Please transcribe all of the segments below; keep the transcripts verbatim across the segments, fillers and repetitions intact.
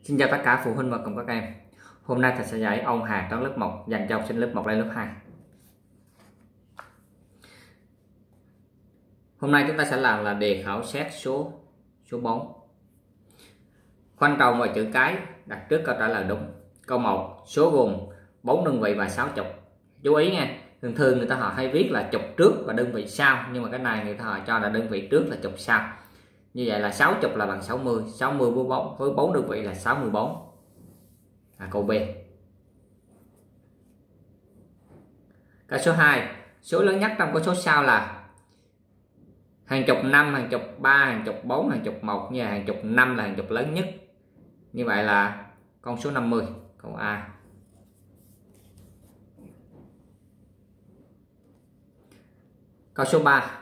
Xin chào tất cả phụ huynh và cùng các em. Hôm nay thầy sẽ dạy ôn hạt toán lớp một dành cho học sinh lớp một lên lớp hai. Hôm nay chúng ta sẽ làm là đề khảo sát số số bốn. Khoanh tròn ngoài chữ cái, đặt trước câu trả lời đúng. Câu một, số gồm bốn đơn vị và sáu chục. Chú ý nha, thường thường người ta họ hay viết là chục trước và đơn vị sau, nhưng mà cái này người ta họ cho là đơn vị trước là chục sau. Như vậy là sáu chục là bằng sáu mươi, sáu mươi với bốn với bốn đơn vị là sáu mươi tư. À, câu B. Câu số hai, số lớn nhất trong cái số sau là hàng chục năm, hàng chục ba, hàng chục bốn, hàng chục một, như là hàng chục năm là hàng chục lớn nhất. Như vậy là con số năm mươi, câu A. Câu số ba.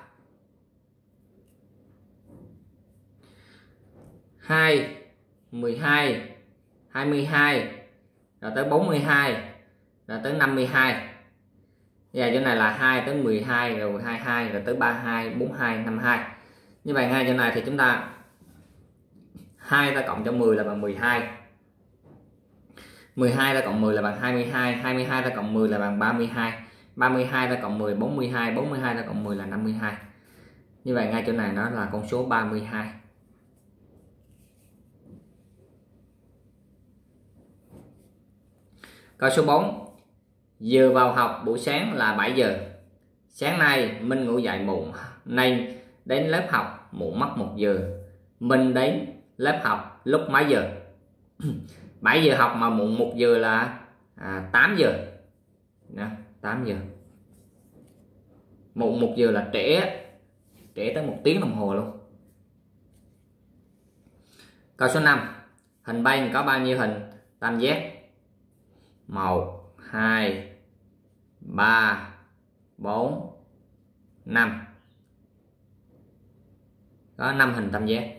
hai, mười hai, hai mươi hai, rồi tới bốn mươi hai, rồi tới năm mươi hai. Và chỗ này là hai tới mười hai, rồi hai mươi hai, rồi tới ba mươi hai, bốn mươi hai, năm mươi hai. Như vậy ngay chỗ này thì chúng ta hai ta cộng cho mười là bằng mười hai. mười hai ta cộng mười là bằng hai mươi hai, hai mươi hai ta cộng mười là bằng ba mươi hai, ba mươi hai ta cộng mười bốn mươi hai, bốn mươi hai ta cộng mười là năm mươi hai. Như vậy ngay chỗ này nó là con số ba mươi hai. Câu số bốn. Giờ vào học buổi sáng là bảy giờ. Sáng nay Minh ngủ dậy muộn nên đến lớp học muộn mất một giờ. Minh đến lớp học lúc mấy giờ? bảy giờ học mà muộn một giờ là à, tám giờ. Đó, tám giờ. Muộn một giờ là trễ, trễ tới một tiếng đồng hồ luôn. Câu số năm. Hình banh có bao nhiêu hình tam giác? một, hai, ba, bốn, năm. Có năm hình tam giác.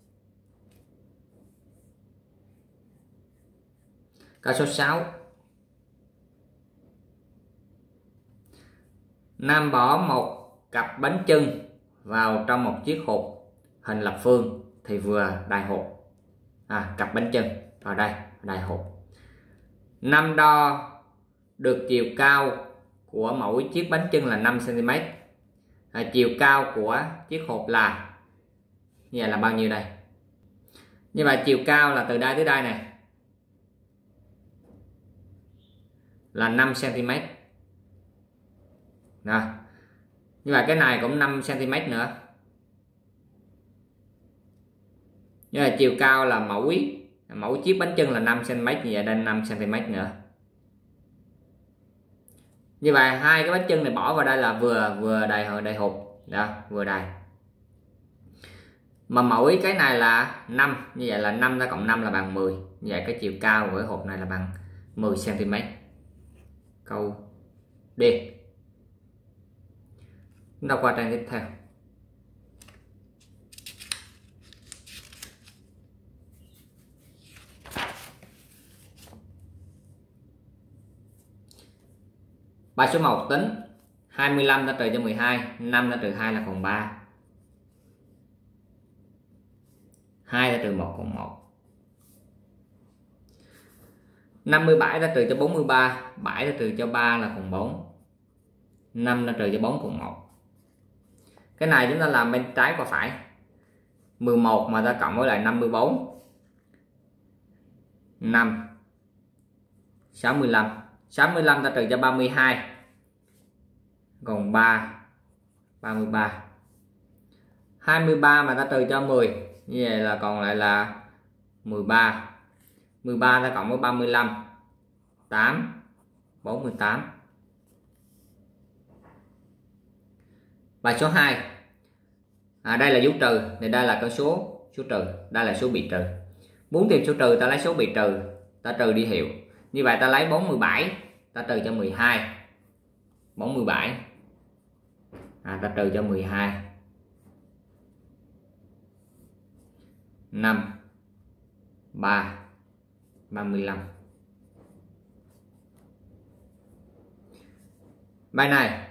Câu số sáu. Nam bỏ một cặp bánh chưng vào trong một chiếc hộp hình lập phương thì vừa đầy hộp. À, cặp bánh chưng vào đây, đầy hộp. Nam đo được chiều cao của mỗi chiếc bánh chưng là năm xăng ti mét. À, chiều cao của chiếc hộp là như vậy là bao nhiêu đây? Như vậy chiều cao là từ đây tới đây này là năm xăng ti mét. Đó. Như vậy cái này cũng năm xăng ti mét nữa. Như vậy chiều cao là mỗi mỗi chiếc bánh chưng là năm xăng ti mét, như vậy đây năm xăng ti mét nữa. Như vậy hai cái bánh chưng này bỏ vào đây là vừa vừa đầy đầy hộp. Đó, vừa đầy. Mà mỗi cái này là năm, như vậy là năm ta cộng năm là bằng mười. Như vậy cái chiều cao của cái hộp này là bằng mười xăng ti mét. Câu D. Chúng ta qua trang tiếp theo. Bài số một tính hai mươi lăm ta trừ cho mười hai, năm ta trừ hai là còn ba. hai ta trừ một còn một. năm mươi bảy ta trừ cho bốn mươi ba, bảy ta trừ cho ba là còn bốn. năm ta trừ cho bốn còn một. Cái này chúng ta làm bên trái qua phải. mười một mà ta cộng với lại năm mươi bốn. năm. sáu mươi lăm. sáu mươi lăm ta trừ cho ba mươi hai còn ba, ba mươi ba. hai mươi ba mà ta trừ cho mười, như vậy là còn lại là mười ba. mười ba ta cộng với ba mươi lăm, tám, bốn mươi tám. Bài số hai. À, đây là dấu trừ, thì đây là con số số trừ, đây là số bị trừ. Muốn tìm số trừ ta lấy số bị trừ, ta trừ đi hiệu. Như vậy ta lấy bốn mươi bảy, ta trừ cho mười hai. bốn mươi bảy. À, ta trừ cho mười hai. năm, ba, ba mươi lăm. Bài này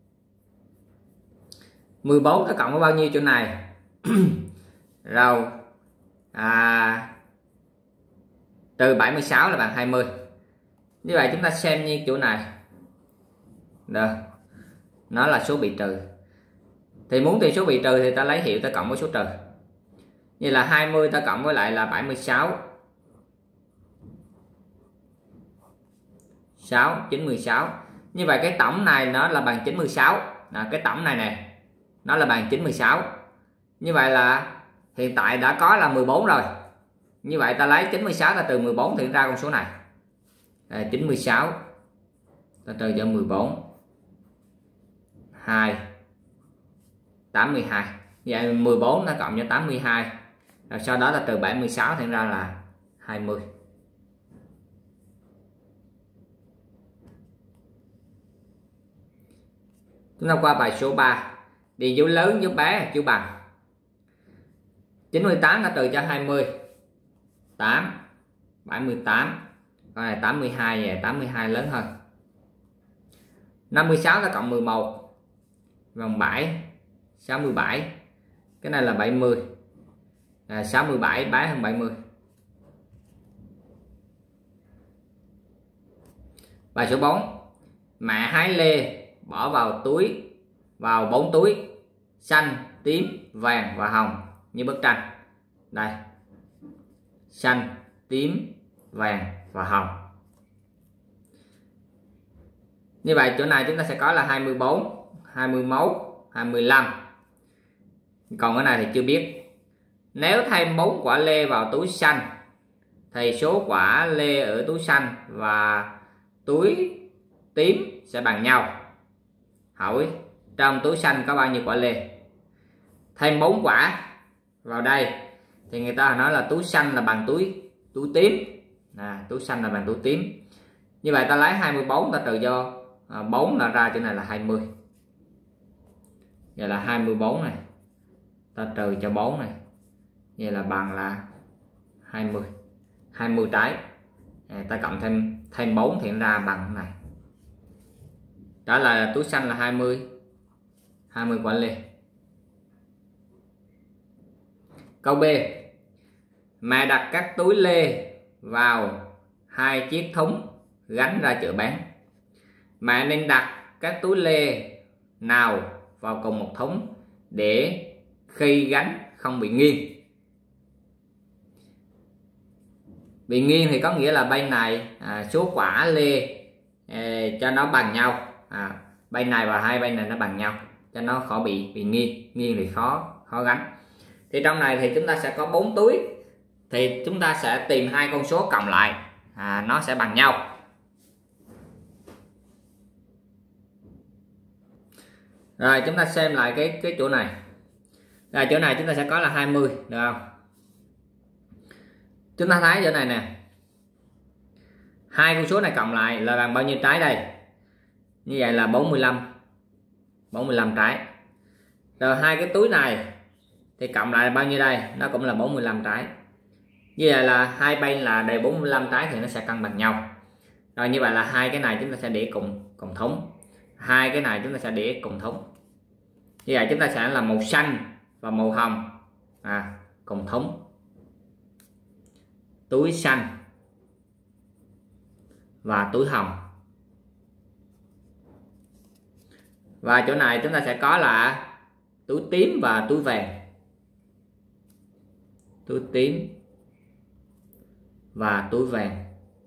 mười bốn ta cộng với bao nhiêu chỗ này? Rồi à, trừ bảy mươi sáu là bằng hai mươi. Như vậy chúng ta xem như chỗ này được, nó là số bị trừ, thì muốn tìm số bị trừ thì ta lấy hiệu ta cộng với số trừ. Như là hai mươi ta cộng với lại là bảy mươi sáu, sáu, chín mươi sáu. Như vậy cái tổng này nó là bằng chín mươi sáu. À, cái tổng này nè nó là bằng chín mươi sáu. Như vậy là hiện tại đã có là mười bốn rồi. Như vậy ta lấy chín mươi sáu ta trừ mười bốn thì ra con số này. À, chín mươi sáu ta trừ cho mười bốn, hai, tám mươi hai. Vậy mười bốn nó cộng cho tám mươi hai. Rồi sau đó ta trừ bảy mươi sáu thì ra là hai mươi. Chúng ta qua bài số ba. Điền dấu lớn, dấu bé, dấu bằng. chín mươi tám ta trừ cho hai mươi, tám, bảy mươi tám. Con này tám mươi hai, về tám mươi hai lớn hơn. năm mươi sáu ta cộng mười một, bằng bảy, sáu mươi bảy. Cái này là bảy mươi. À, sáu mươi bảy bé hơn bảy mươi. Bài số bốn. Mẹ hái lê bỏ vào túi, vào bốn túi xanh, tím, vàng và hồng như bức tranh. Đây. Xanh, tím, vàng và hồng. Như vậy chỗ này chúng ta sẽ có là hai mươi bốn, hai mươi mốt, hai mươi lăm. Còn cái này thì chưa biết. Nếu thêm bốn quả lê vào túi xanh thì số quả lê ở túi xanh và túi tím sẽ bằng nhau. Hỏi trong túi xanh có bao nhiêu quả lê? Thêm bốn quả vào đây thì người ta nói là túi xanh là bằng túi túi tím. À, túi xanh là bằng túi tím. Như vậy ta lấy hai mươi bốn ta trừ cho à, bốn là ra chỗ này là hai mươi. Vậy là hai mươi bốn này ta trừ cho bốn này, vậy là bằng là hai mươi. hai mươi trái. À, ta cộng thêm thêm bốn thì ra bằng cái này. Đó là túi xanh là hai mươi, hai mươi quả lê. Câu B. Mẹ đặt các túi lê vào hai chiếc thúng gánh ra chợ bán. Mẹ nên đặt các túi lê nào vào cùng một thúng để khi gánh không bị nghiêng. Bị nghiêng thì có nghĩa là bên này à, số quả lê à, cho nó bằng nhau. À, bên này và hai bên này nó bằng nhau cho nó khỏi bị bị nghiêng. Nghiêng thì khó khó gánh. Thì trong này thì chúng ta sẽ có bốn túi, thì chúng ta sẽ tìm hai con số cộng lại à, nó sẽ bằng nhau. Rồi chúng ta xem lại cái cái chỗ này. Rồi chỗ này chúng ta sẽ có là hai mươi, được không? Chúng ta thấy chỗ này nè, hai con số này cộng lại là bằng bao nhiêu trái đây? Như vậy là bốn mươi lăm, bốn mươi lăm trái. Rồi hai cái túi này thì cộng lại là bao nhiêu đây? Nó cũng là bốn mươi lăm trái. Như vậy là hai bên là đều bốn mươi lăm trái thì nó sẽ cân bằng nhau. Rồi như vậy là hai cái này chúng ta sẽ để cùng cùng thúng. Hai cái này chúng ta sẽ để cùng thúng. Như vậy chúng ta sẽ là màu xanh và màu hồng à, cùng thúng. Túi xanh và túi hồng. Và chỗ này chúng ta sẽ có là túi tím và túi vàng. Túi tím và túi vàng.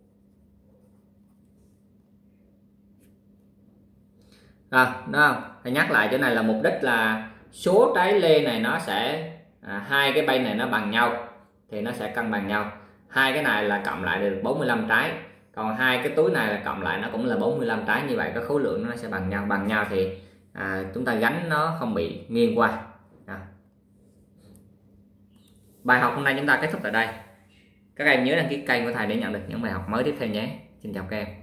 Rồi, đúng không? Thầy nhắc lại chỗ này là mục đích là số trái lê này nó sẽ à, hai cái bên này nó bằng nhau thì nó sẽ cân bằng nhau. Hai cái này là cộng lại được bốn mươi lăm trái, còn hai cái túi này là cộng lại nó cũng là bốn mươi lăm trái. Như vậy cái khối lượng nó sẽ bằng nhau. Bằng nhau thì à, chúng ta gánh nó không bị nghiêng qua. À. Bài học hôm nay chúng ta kết thúc tại đây. Các em nhớ đăng ký kênh của thầy để nhận được những bài học mới tiếp theo nhé. Xin chào các em.